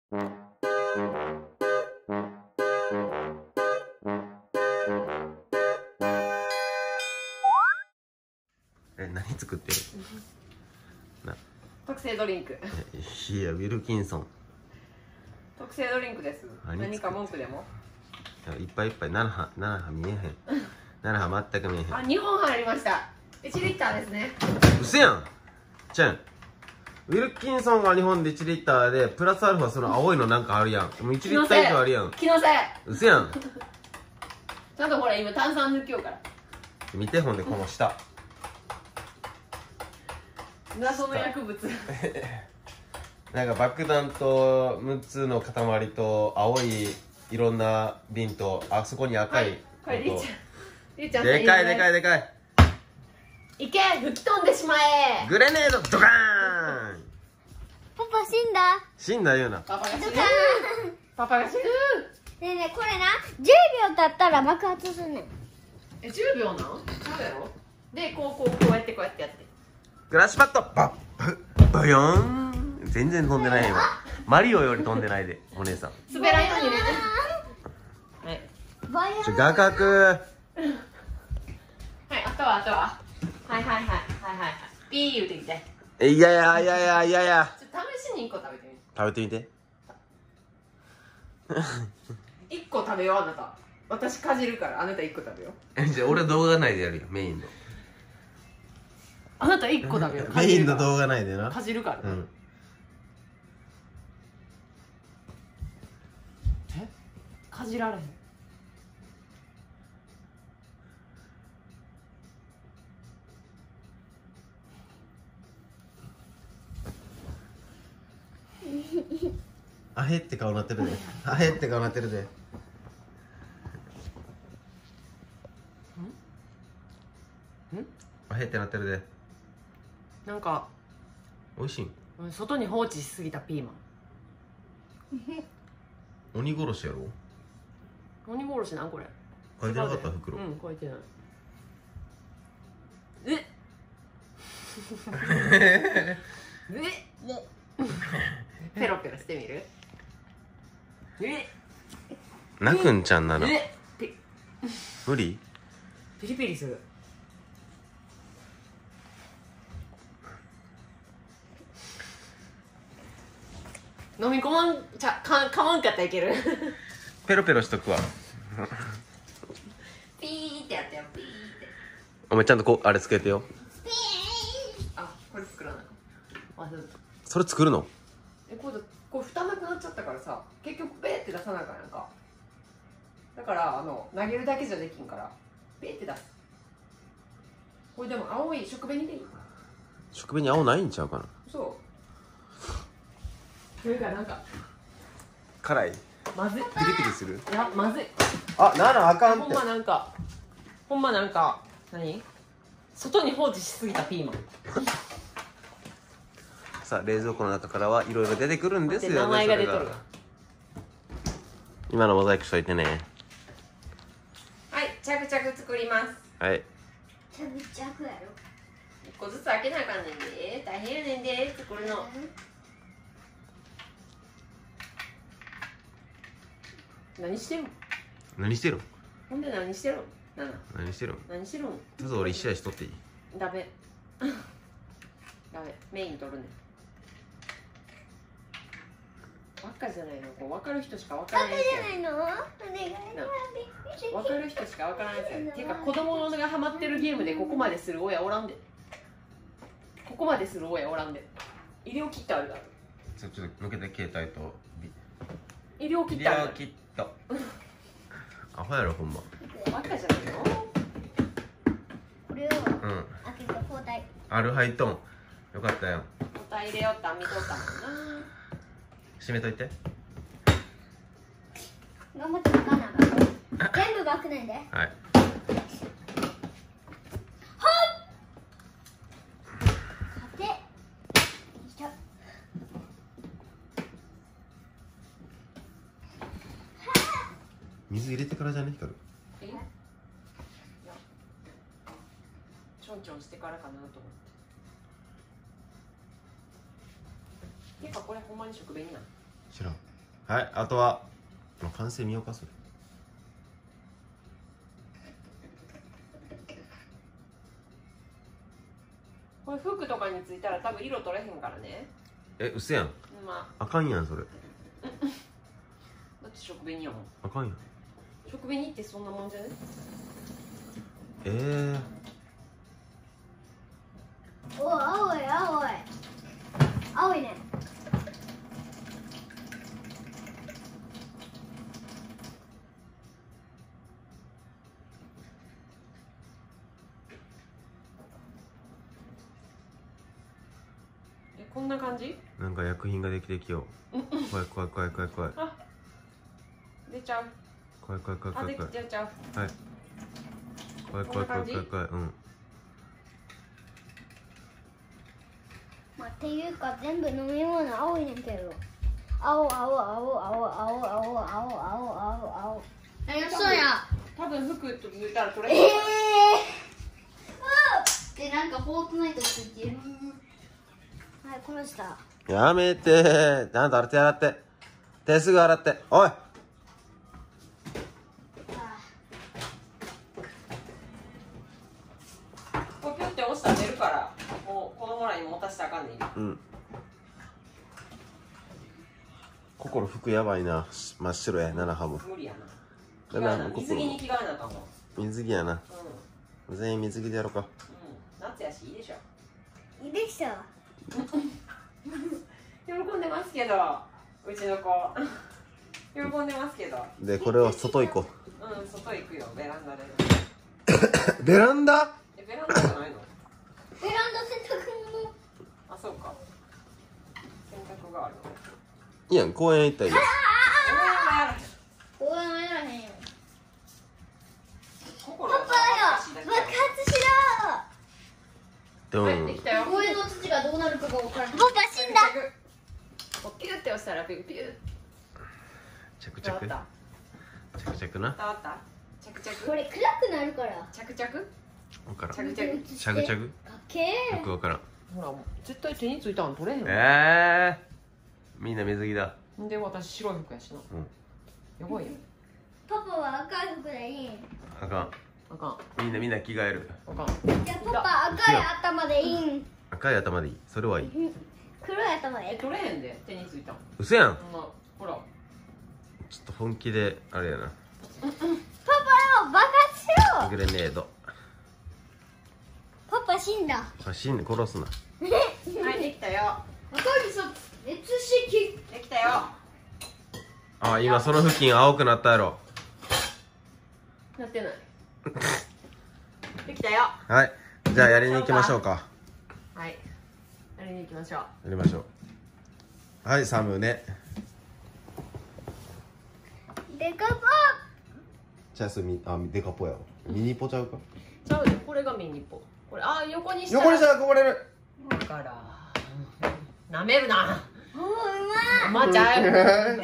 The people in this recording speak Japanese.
何作ってるな。 特製ドリンク。 いや、ウィルキンソン。 特製ドリンクです。何か文句でも。 いっぱいいっぱい。7波見えへん。7波全く見えへん。 あ、2本入りました。1リッターですね。 うせやん。じゃん。ウィルキンソンが2本で1リッターで、プラスアルファその青いのなんかあるやん。もう1リッター以上あるやん。 気のせい。 うせやん。 ちゃんとほら、今炭酸抜きようから。 見て、ほんでこの下。 謎の薬物。 なんか爆弾と6つの塊と青いいろんな瓶と、あそこに赤い、 これりーちゃんでかいでかいでかい。 いけ、吹き飛んでしまえ。 グレネードドカーン。 パパ死んだ。 死んだ言うな。 パパが死ぬ。パパが死ぬ。 ねえねえ、これな、10秒経ったら爆発すんねん。 10秒なん？そうやろ。で、こうやってやって。 クラッシュパッドバッバヨーン。全然飛んでないよ。マリオより飛んでないで、お姉さん。 滑らんようにね。はい。 バイオ画角。 はい、あとは。はい。ピー言うてきて。 いやいやいやいやいやいや。 ちょっと試しに1個食べてみる。 食べてみて。 1個食べよう、あなた。私かじるから、あなた1個食べよう。 じゃあ俺動画内でやるよ、メインの。 あなた1個食べよう。 メインの動画内でな。 かじるから。 うん。 かじられへん。 あへって顔なってるで。あへって顔なってるで。あへってなってるで。 なんか美味しいん。 外に放置しすぎたピーマン。 鬼殺しやろ。 鬼殺しなんこれ。 書いてなかった袋。 うん、書いてない。えペロペロしてみる。 泣くんちゃんなの。 ピ無理。 リピリする。飲み込まんかまんかったらいける。 ペロペロしとくわ。 ピーってやってよ、ピーって。 お前ちゃんとこうあれつけてよ。 あ、これ作らない。 それ作るの。 これ蓋なくなっちゃったからさ、結局ペーって出さなあかんやんか。だから投げるだけじゃできんからペーって出す。これでも青い食紅でいい。 食紅に青ないんちゃうかな。 そうそれがなんか辛い。 まずい。 ピリピリする。 いや、まずい。 あ、あかんって。 ほんまなんか何外に放置しすぎたピーマン。 さあ、冷蔵庫の中からはいろいろ出てくるんですよね。 名前が出とる。 今のモザイクしといてね。 はい、着々作ります。 はい。 ちゃぶちゃくやろ。 一個ずつ開けなあかんねんで。大変やねんで、作るの。何してるの。 何してるん。 ほんで何してるの。 何してるん。 何してるの。 ちょっと俺一試合しとっていい。 ダメ。ダメ、メイン取るね。ばっかじゃないの、こう分かる人しか分からないやつや。 じゃないの。お願い。 分かる人しか分からないやつや。ていうか子供がハマってるゲームでここまでする親おらんで。ここまでする親おらんで。医療キットあるから。 ちょっと抜けて携帯と。 医療キ医ットあるから。 療キット。アホやろほんま。 ばっかじゃないの。 これを開けて交代。 アルハイトン。よかったよ。 答え入れよったん見とったもんな。 閉めといて。 頑張って書かなあかん。全部学年で。 はい。 で、 水入れてからじゃね、光る。 え？いや、ちょんちょんしてからかなと思って。てかこれほんまに食紅なん。 知らん。 はい、あとは完成見ようかそれ。 これ服とかについたら多分色取れへんからね。 え、うせやん。 まあかんやんそれ。 だって食紅やもん。 あかんやん。 食紅ってそんなもんじゃね？ お、青い青い青いね。 こんな感じ？ なんか薬品ができてきよう。怖い怖い怖い怖い怖い。 あ、出ちゃう。 怖い怖い怖いあ、 怖い怖い。 出ちゃう。 はい。怖い怖い怖い怖い怖い。うん。 まあ、っていうか全部飲み物青いねんけど。青青青青青青青青青青。何がそうや。 多分服と抜いたら取れへん。 でなんかフォートナイトついてる。はい、この下。 やめてー。ちゃんと洗って洗って。手すぐ洗って。おい。 これピュって押したら出るから、もう子供らに持たせたらあかんねんよ。 うん。心服やばいな。真っ白や7ハム。 無理やな。着だ替えな、 な水着に着替えなと思う。 水着やな。 う全員水着でやろうか。 ん、うん、夏やしいいでしょ。 いいでしょ。 喜んでますけど、うちの子。喜んでますけど。 でこれを外行こうん、外行くよ、ベランダで。 う。ベランダ？ え、ベランダじゃないの？ ベランダ洗濯物。 あ、そうか。洗濯があるの。 いいやん、公園行ったらいいよ。 公園はやらへんよ。 心パパよ、爆発しろ。 はい、できたよ。 公園の土がどうなるかが分からない。パパ死んだ。 ピューって押したらピュー。 着伝わった。 着な。 伝わった。着これ暗くなるから。 着わからん。 着着かっけー。 よくわからん。 ほら、絶対手についたの取れへんの。 みんな水着だ。 で、私白い服やしな。 うん。 やばいよ。 パパは赤い服でいい。 あかん。 あかみんな着替える。 ん。あかん。 じゃあパパ赤い頭でいい。 赤い頭でいい。それはいい。 黒い頭でいい。 取れへんで、手についたの。 嘘やん。 ほら。 ちょっと本気であれやな。 パパよ、爆発しろ。 グレネード。 パパ死んだ。 死んで殺すな。 はい、できたよ。 赤いさ、熱式。 できたよ。 あ、今その付近青くなったやろ。 なってない。できたよ。 はい。じゃあやりに行きましょうか。 はい。やりに行きましょう。 やりましょう。はい、サムネ。 デカポ。 じゃあデカポやろ。ミニポちゃうか。 ちゃうよ、これがミニポ。これ、あ、横にしたら。 横にしたらこぼれる。 だから。舐めるな。 おうまい。 まちゃう。